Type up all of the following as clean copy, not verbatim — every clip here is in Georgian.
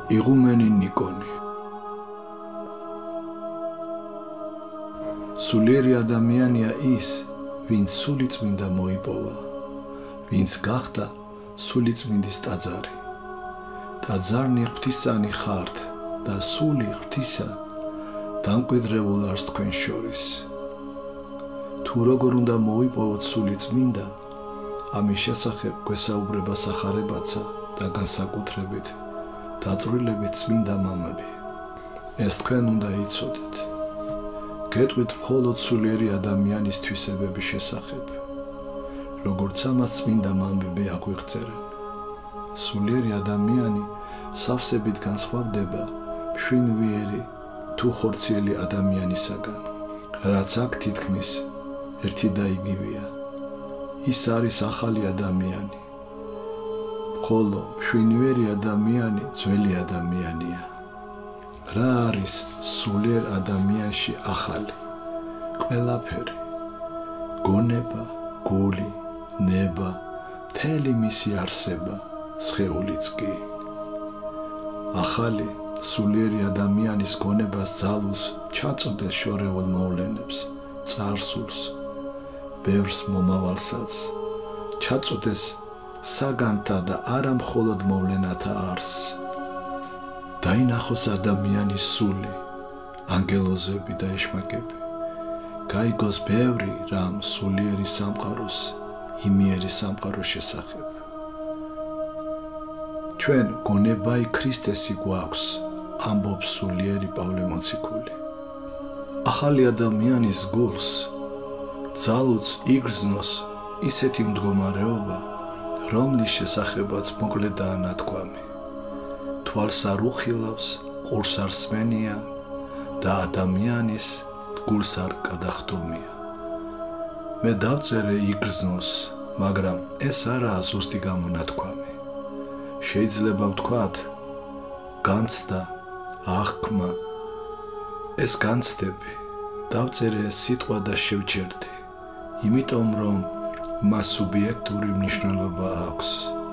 იღუმენი ნიკონი. სულიერი ადამიანია ის, ვინც სულიწმინდა მოიპოვა, ვინც გახდა სულიწმინდის ტაძარი. ტაძარნი ღვთისანი ხართ და სული ღვთისა დამკვიდრებულ არს თქვენ შორის. თუ როგორ უნდა მოიპოვოთ სულიწმინდა, ამის შესახებ გვესაუბრება სახარებაცა და განსაკუთრებით დაწვრილებით წმინდა მამები. ეს თქვენ უნდა იცოდეთ. გეტყვით მხოლოდ სულიერი ადამიანის თვისებების შესახებ, როგორც ამას წმინდა მამები აგვიღწევენ. სულიერი ადამიანი სავსებით განსხვავდება მშვენიერი თუ ხორციელი ადამიანისაგან, რაც აქ თითქმის ერთი და იგივეა. ის არის ახალი ადამიანი, ხოლო მშვენიერი ადამიანი ძველი ადამიანია. რა არის სულიერ ადამიანში ახალი? ყველაფერი, გონება, გული, ნება, მთელი მისი არსება, სხეულიც კი. ახალი სულიერი ადამიანის გონებას ძალუს ჩაწოდეს შორეულ მოვლენებს, წარსულს, ბევრს მომავალსაც, ჩაწოდეს საგანთა და არა მხოლოდ მოვლენათა არსს. დაინახოს ადამიანის სული, ანგელოზები და ეშმაკები. გაიგოს ბევრი რამ სულიერი სამყაროს, იმიერი სამყაროს შესახებ. ჩვენ გონებაი ქრისტესი გვაქვს, ამბობს სულიერი პავლე მოციქული. ახალი ადამიანის გულს ძალუც იგრძნოს ისეთი მდგომარეობა, რომლის შესახებაც მოკლედაა ნათქვამი. თვალს არ უხილავს, ყურს არ სმენია და ადამიანის გულს არ გადახდომია. მე დავწერე იგრძნოს, მაგრამ ეს არაა ზუსტი გამონათქვამი. შეიძლება ვთქვათ, განცდა, აღქმა. ეს განცდები დავწერე სიტყვა და შევჩერდი, იმიტომ რომ მას სუბიექტური მნიშვნელობა აქვს.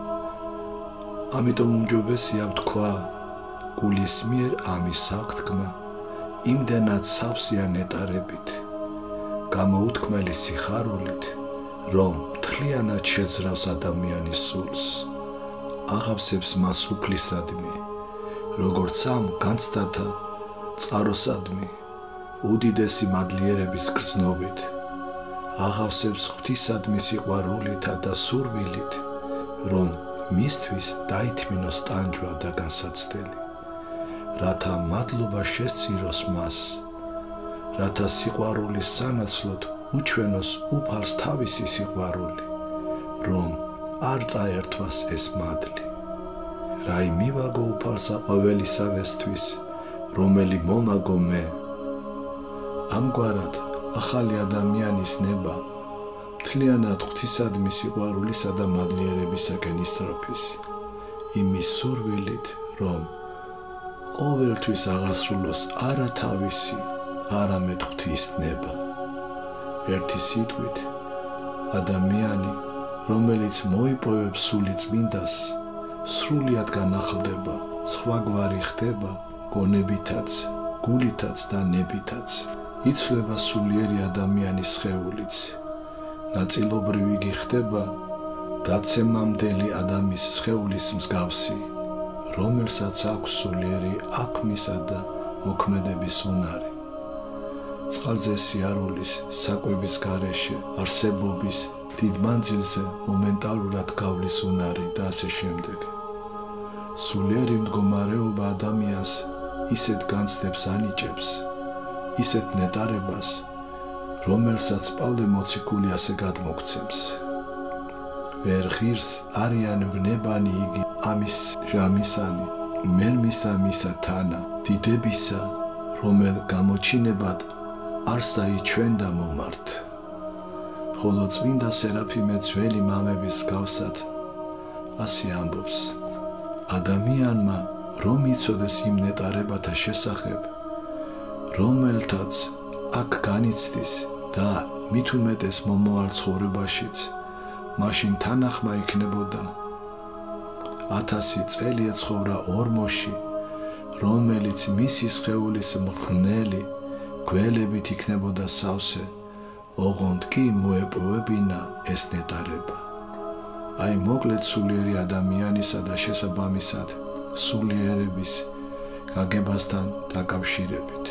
ამიტომ უმჯობესია ვთქვა, გულის მიერ ამის აღთქმა იმდენად სავსეა ნეტარებით, გამოუთქმელი სიხარულით, რომ მთლიანად შეძრავს ადამიანის სულს, აღავსებს მას უფლისადმი, როგორც ამ განცდათა წყაროსადმი, უდიდესი მადლიერების გრძნობით, აღავსებს ღვთისადმი სიყვარულითა და სურვილით, რომ მისთვის დაითმინოს ტანჯვა და განსაცდელი, რათა მადლობა შესწიროს მას, რათა სიყვარულის სანაცვლოდ უჩვენოს უფალს თავისი სიყვარული, რომ არ წაერთვას ეს მადლი. რაი მივაგო უფალსა ყოველისავესთვის, რომელი მომაგო მე. ამგვარად ახალი ადამიანის ნება მთლიანად ღვთისადმი სიყვარულისა და მადლიერებისაკენ ისწრაფის, იმის სურვილით, რომ ყოველთვის აღასრულოს არა თავისი, არამედ ღვთის ნება. ერთი სიტყვით, ადამიანი, რომელიც მოიპოვებს სულიწმინდას, სრულიად განახლდება, სხვაგვარი ხდება გონებითაც, გულითაც და ნებითაც. იცვლება სულიერი ადამიანის სხეულიც. ნაწილობრივ იგი ხდება დაცემამდელი ადამიანის სხეულის მსგავსი, რომელსაც აქვს სულიერი აქმისა და მოქმედების უნარი. წყალზე სიარულის, საკვების გარეშე, არსებობის დიდ მანძილზე მომენტალურად გავლის უნარი და ასე შემდეგ. სულიერი მდგომარეობა ადამიანს ისეთ განცდებს ანიჭებს, ისეთ ნეტარებას, რომელსაც პავლე მოციქული ასე გადმოგცემს. ვერ ღირს არიან ვნებანი იგი ამის ჟამისანი, მერმისა მისა თანა, დიდებისა, რომელ გამოჩინებად არსა იჩვენ და მომართ. ხოლო წმინდა სერაფიმე ძველი მამების გავსად ასე ამბობს, ადამიანმა რომ იცოდეს იმ ნეტარებათა შესახებ, რომელთაც აქ განიცდის და მით უმეტეს მომავალ ცხოვრებაშიც, მაშინ თანახმა იქნებოდა 1000 წელი ეცხოვრა ორმოში რომელიც მისი სხეულის მღრღნელი გველებით იქნებოდა სავსე, ოღონდ კი მოეპოვებინა ეს ნეტარება. აი მოკლედ სულიერი ადამიანისა და შესაბამისად სულიერების გაგებასთან დაკავშირებით.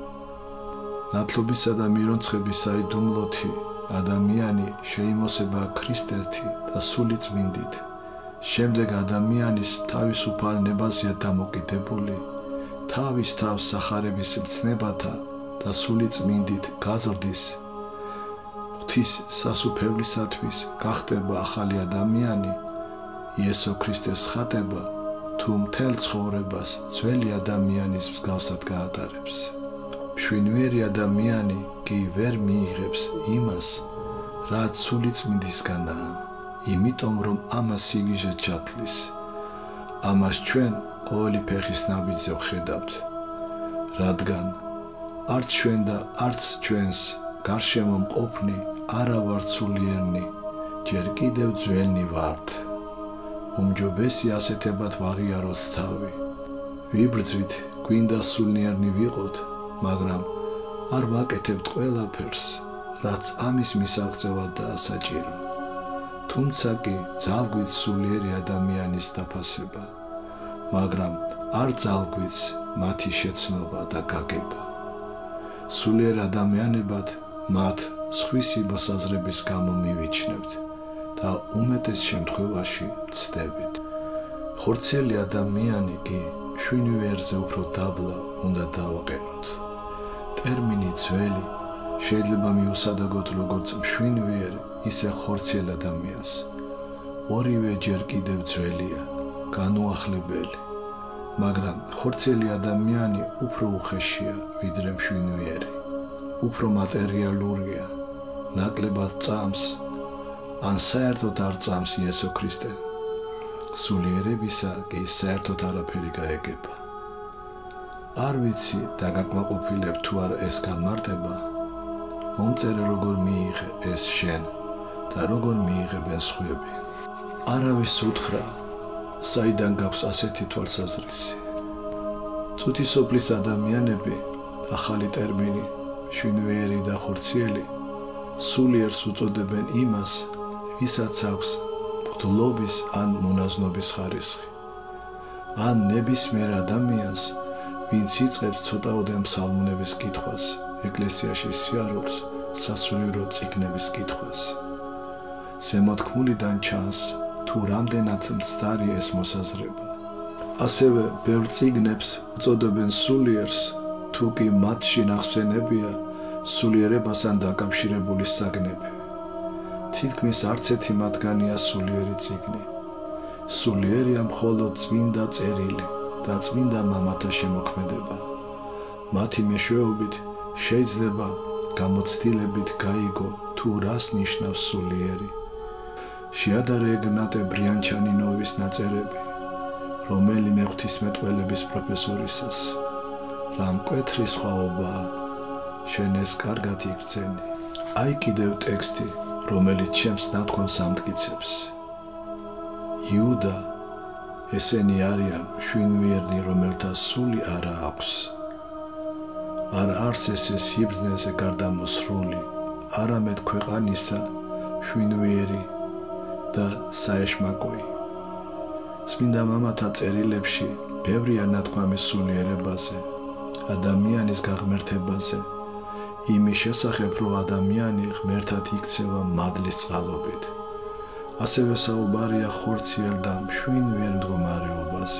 ნათლობისა და მირონცხების საიდუმლოთი ადამიანი შეიმოსება ქრისტეთი და სული წმინდით. შემდეგ ადამიანის თავისუფალ ნებაზეა დამოკიდებული, თავის თავს სახარების მცნებათა და სული წმინდით გაზრდის, ღვთის სასუფევლისათვის გახდება ახალი ადამიანი, იესო ქრისტეს ხატება თუ მთელ ცხოვრებას ძველი ადამიანის მსგავსად გაატარებს. მშვენიერი ადამიანი კი ვერ მიიღებს იმას, რაც სული წმინდისგანაა, იმიტომ რომ ამას სიგიჟე ჩათვლის. ამას ჩვენ ყოველი ფეხის ნაბიჯზე ვხედავთ, რადგან არც ჩვენ და არც ჩვენს გარშემო მყოფნი არა ვართ სულიერნი, ჯერ კიდევ ძველნი ვართ. უმჯობესი ასეთებად ვაღიაროთ თავი. ვიბრძვით, გვინდა სულიერნი ვიყოთ, მაგრამ არ ვაკეთებთ ყველაფერს, რაც ამის მისაღწევადაა საჭირო. თუმცა კი ძალგვით სულიერი ადამიანის დაფასება, მაგრამ არ ძალგვით მათი შეცნობა და გაგება. სულიერ ადამიანებად მათ სხვისი მოსაზრების გამო მივიჩნევთ და უმეტეს შემთხვევაში ვცდებით. ხორციელი ადამიანი კი მშვენიერზე უფრო დაბლა უნდა დავაყენოთ. ტერმინი ძველი შეიძლება მიუსადაგოთ როგორც მშვენიერ, ისე ხორციელ ადამიანს. ორივე ჯერ კიდევ ძველია, განუახლებელი, მაგრამ ხორციელი ადამიანი უფრო უხეშია ვიდრე მშვენიერი, უფრო მატერიალურია, ნაკლებად წამს, ან საერთოდ არ წამს იესო ქრისტე. სულიერებისა კი საერთოდ არაფერი გაეგება. არ ვიცი დაგაკმაყოფილებ თუ არ ეს განმარტება, მომწერე როგორ მიიღე ეს შენ და როგორ მიიღებენ სხვები. არავის უთხრა, საიდან გაქვს ასეთი თვალსაზრისი. წუთისოფლის ადამიანები, ახალი ტერმინი, მშვენიერი და ხორციელი, სულიერს უწოდებენ იმას, ვისაც აქვს მღვდლობის ან მონაზნობის ხარისხი. ან ნებისმიერ ადამიანს, ვინც იწყებს ცოტაოდე ფსალმუნების კითხვას, ეკლესიაში სიარულს, სასულიერო წიგნების კითხვას. ზემოთქმულიდან ჩანს, თუ რამდენად მცდარი ეს მოსაზრება. ასევე ბევრ წიგნებს უწოდებენ სულიერს, თუ კი მათში ნახსენებია სულიერებასთან დაკავშირებული საგნები. თითქმის არც ერთი მათგანია სულიერი წიგნი. სულიერია მხოლოდ წმინდა წერილი და წმინდა მამათა შემოქმედება. მათი მეშვეობით შეიძლება გამოცდილებით გაიგო, თუ რას ნიშნავს სულიერი. შეადარე ეგნატე ბრიანჩანინოვის ნაწერები, რომელიმე ღვთისმეტყველების პროფესორისას. რა მკვეთრი სხვაობაა, შენ ეს კარგად იგრძენი. აი კიდევ ტექსტი, რომელიც ჩემს ნათქვამს ამტკიცებს. იუდა, ესენი არიან მშვენიერნი, რომელთა სული არა აქვს. არ არს ესე სიბრძნეზე გარდა მოსრული, არამედ ქვეყანისა მშვენიერი და საეშმაკოი. წმინდა მამათა წერილებში ბევრია ნათქვამი სულიერებაზე, ადამიანის გაღმერთებაზე, იმის შესახებ, რომ ადამიანი ღმერთად იქცევა მადლის წყალობით. ასევე საუბარია ხორციელ და მშვენიერ მდგომარეობაზე.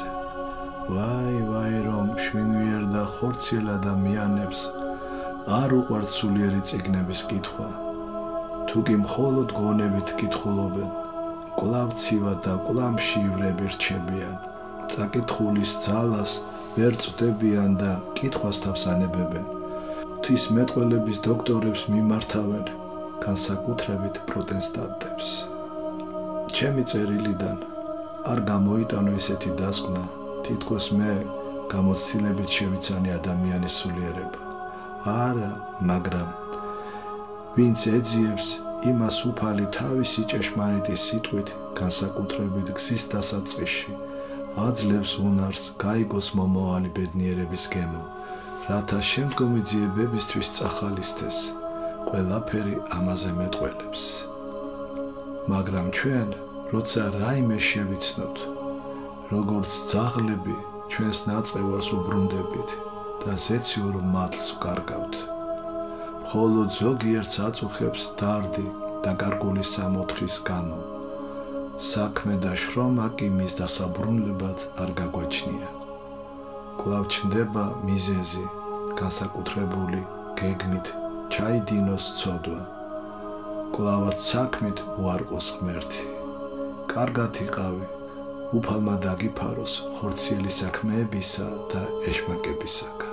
ვაი, რომ მშვენიერ და ხორციელ ადამიანებს არ უყვართ სულიერი წიგნების კითხვა. თუ კი მხოლოდ გონებით კითხულობენ, კვლავ ცივად და კვლავ მშივრები რჩებიან, წაკითხulis ძალას ვერ წვდებიან და კითხვას თავს ანებებენ. ღვთისმეტყველების დოქტორებს მიმართავენ, განსაკუთრებით პროტესტანტებს. ჩემი წერილიდან არ გამოიტანო ესეთი დასკვნა, თითქოს მე გამოცდილებით შევიცანი ადამიანის სულიერება. არა, მაგრამ ვინც ეძიებს იმას უფალი თავისი ჭეშმარიტი სიტყვით, განსაკუთრებით გზის დასაწყისში, აძლევს უნარს გაიგოს მომავალი ბედნიერების გემო, რათა შემდგომი ძიებებისთვის წახალისდეს, ყველაფერი ამაზე მეტყველებს. მაგრამ ჩვენ, როცა რაიმე შევიცნოთ, როგორც ძაღლები ჩვენს ნაწევარს უბრუნდებით და ზეციურ მადლს ვკარგავთ. მხოლოდ ზოგიერთს აწუხებს დარდი და გარგული სამოთხის გამო. საქმე და შრომა კი მის დასაბრუნებლად არ გაგვაჩნია. კვლავ ჩნდება მიზეზი, განსაკუთრებული გეგმით ჩაიდინოს ცოდვა. კვლავაც საქმით უარყოს ღმერთი. კარგად იყავი, უფალმა დაგიფაროს ხორციელი საქმეებისა და ეშმაკებისაგან.